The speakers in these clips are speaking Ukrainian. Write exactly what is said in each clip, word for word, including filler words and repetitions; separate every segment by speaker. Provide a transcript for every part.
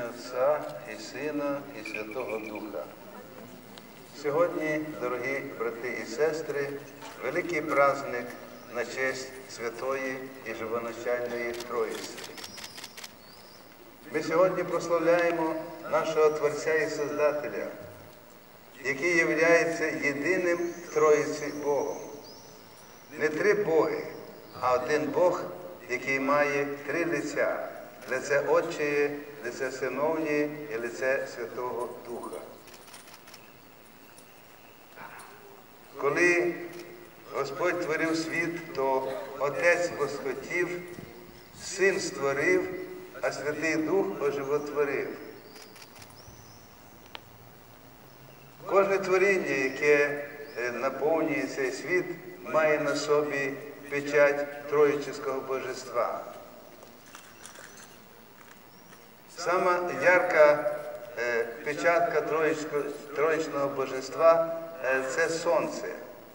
Speaker 1: Отця і Сина, і Святого Духа. Сьогодні, дорогі брати і сестри, великий праздник на честь Святої і Живоначальної Троїці. Ми сьогодні прославляємо нашого Творця і Создателя, який є єдиним в Троїці Богом. Не три Боги, а один Бог, який має три лиця – лице Отчеє, лице Синовнє і лице Святого Духа. Коли Господь творив світ, то Отець восхотів, Син створив, а Святий Дух оживотворив. Кожне творіння, яке наповнює цей світ, має на собі печать Троїчського Божества. Сама ярка печатка Троїчного Божества – це Сонце.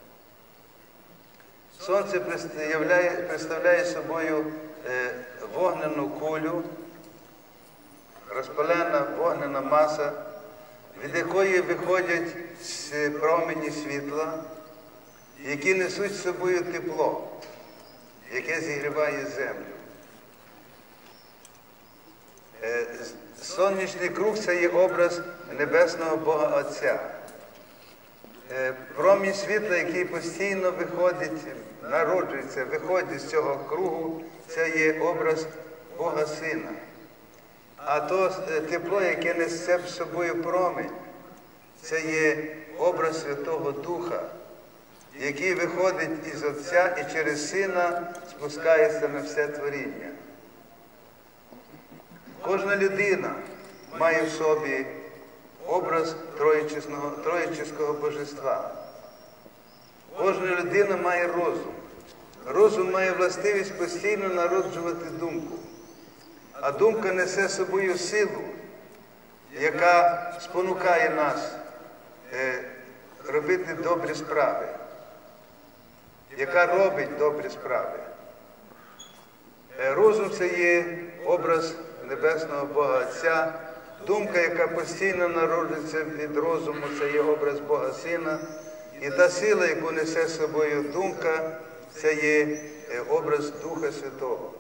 Speaker 1: Сонце представляє, представляє собою вогнену кулю, розпалена вогнена маса, від якої виходять промені світла, які несуть з собою тепло, яке зігріває землю. Сонячний круг – це є образ небесного Бога Отця. Промінь світла, який постійно виходить, народжується, виходить з цього кругу, це є образ Бога Сина. А то тепло, яке несе з собою промінь, це є образ Святого Духа, який виходить із Отця і через Сина спускається на все творіння. Кожна людина має в собі образ Троїчського Божества. Кожна людина має розум. Розум має властивість постійно народжувати думку. А думка несе з собою силу, яка спонукає нас робити добрі справи, яка робить добрі справи. Розум – це є образ небесного Бога Отця. Думка, яка постійно народжується від розуму, це є образ Бога Сина. І та сила, яку несе з собою думка, це є образ Духа Святого.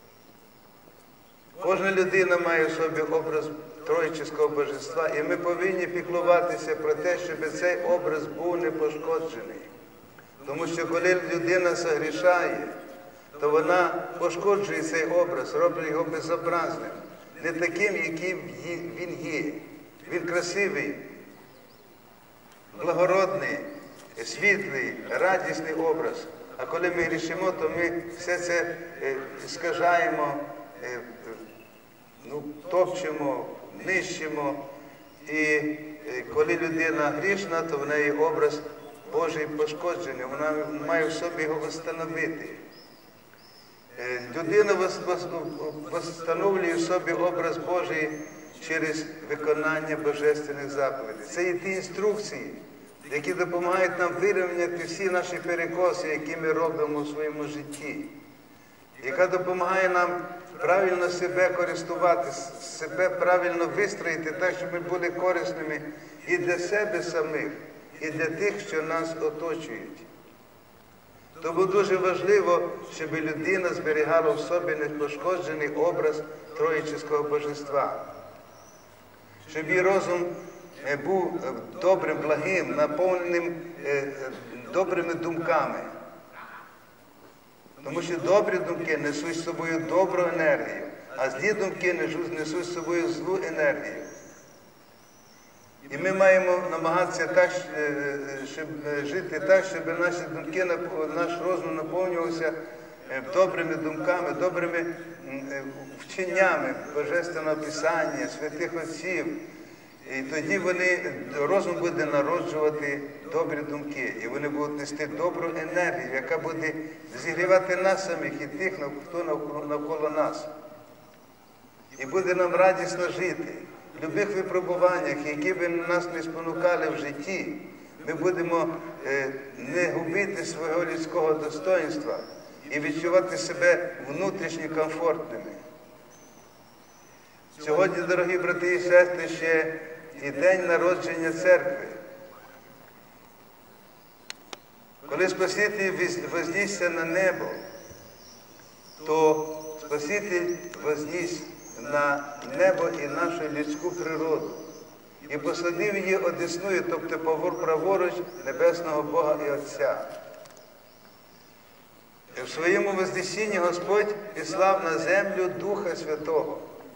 Speaker 1: Кожна людина має в собі образ Троїчського Божества, і ми повинні піклуватися про те, щоб цей образ був не пошкоджений. Тому що коли людина загрішає, то вона пошкоджує цей образ, робить його безобразним, не таким, яким він є. Він красивий, благородний, світлий, радісний образ. А коли ми грішимо, то ми все це скажаємо, ну, топчемо, нищимо. І коли людина грішна, то в неї образ Божий пошкоджений. Вона має в собі його встановити. Людина встановлює в собі образ Божий через виконання божественних заповідей. Це є ті інструкції, які допомагають нам вирівняти всі наші перекоси, які ми робимо у своєму житті, яка допомагає нам правильно себе користувати, себе правильно вистроїти, так, щоб ми були корисними і для себе самих, і для тих, що нас оточують. Тому дуже важливо, щоб людина зберігала в собі непошкоджений образ Троїчського Божества. Щоб її розум був добрим, благим, наповненим добрими думками. Тому що добрі думки несуть з собою добру енергію, а злі думки несуть з собою злу енергію. І ми маємо намагатися так, щоб жити так, щоб наші думки, наш розум наповнювався добрими думками, добрими вченнями Божественного Писання, святих отців. І тоді вони, розум буде народжувати добрі думки, і вони будуть нести добру енергію, яка буде зігрівати нас самих і тих, хто навколо нас. І буде нам радісно жити. В будь-яких випробуваннях, які б нас не спонукали в житті, ми будемо не губити свого людського достоинства і відчувати себе внутрішньо комфортними. Сьогодні, дорогі брати і сестри, ще і день народження церкви. Коли Спаситель вознісся на небо, то Спаситель возніс на небо і нашу людську природу і посадив її одесною, тобто праворуч небесного Бога і Отця. І в своєму вознесінні Господь післав на землю Духа Святого,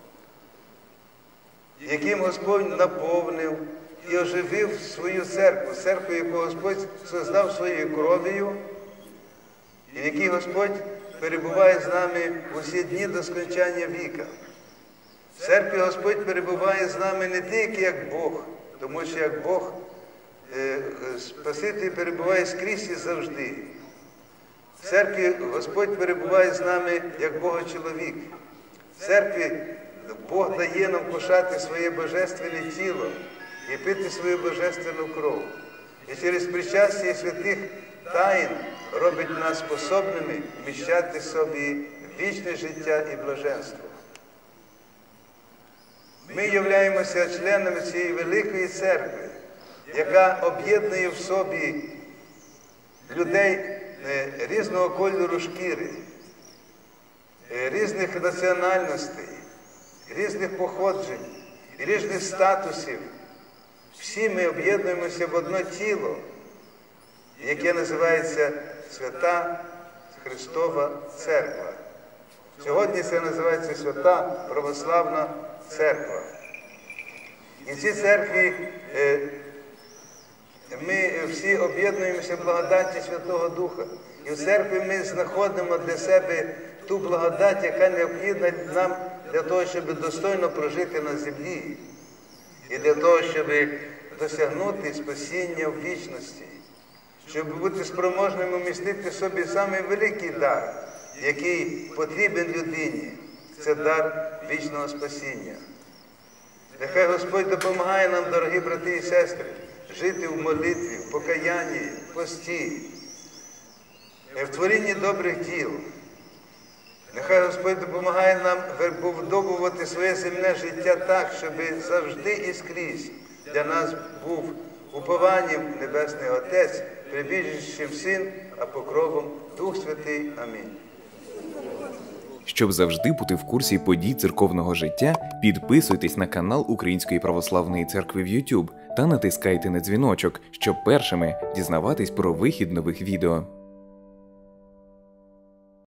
Speaker 1: яким Господь наповнив і оживив свою церкву, церкву, яку Господь создав своєю кров'ю, і в якій Господь перебуває з нами в усі дні до скончання віка. В церкві Господь перебуває з нами не тільки як Бог, тому що як Бог, Спаситель перебуває скрізь і завжди. В церкві Господь перебуває з нами як Бога-чоловік. В церкві Бог дає нам кушати своє божественне тіло і пити свою божественну кров. І через причастя святих таїн робить нас способними вміщати собі вічне життя і блаженство. Ми являємося членами цієї великої церкви, яка об'єднує в собі людей різного кольору шкіри, різних національностей, різних походжень, різних статусів. Всі ми об'єднуємося в одне тіло, яке називається Свята Христова Церква. Сьогодні це називається Свята Православна Церква. І в цій церкві ми всі об'єднуємося в благодаті Святого Духа. І в церкві ми знаходимо для себе ту благодать, яка необхідна нам для того, щоб достойно прожити на землі. І для того, щоб досягнути спасіння в вічності. Щоб бути спроможним умістити собі самий великий дар, який потрібен людині. Це дар вічного спасіння. Нехай Господь допомагає нам, дорогі брати і сестри, жити в молитві, в покаянні, в пості, в творінні добрих діл. Нехай Господь допомагає нам вибудовувати своє земне життя так, щоб завжди і скрізь для нас був упованням Небесний Отець, прибіжищем Син, а покровом Дух Святий. Амінь.
Speaker 2: Щоб завжди бути в курсі подій церковного життя, підписуйтесь на канал Української Православної Церкви в YouTube та натискайте на дзвіночок, щоб першими дізнаватись про вихід нових відео.